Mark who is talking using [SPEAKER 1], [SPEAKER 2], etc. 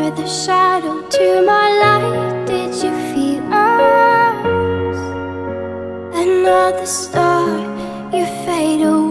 [SPEAKER 1] the shadow to my light. Did you feel us? Another star, you fade away.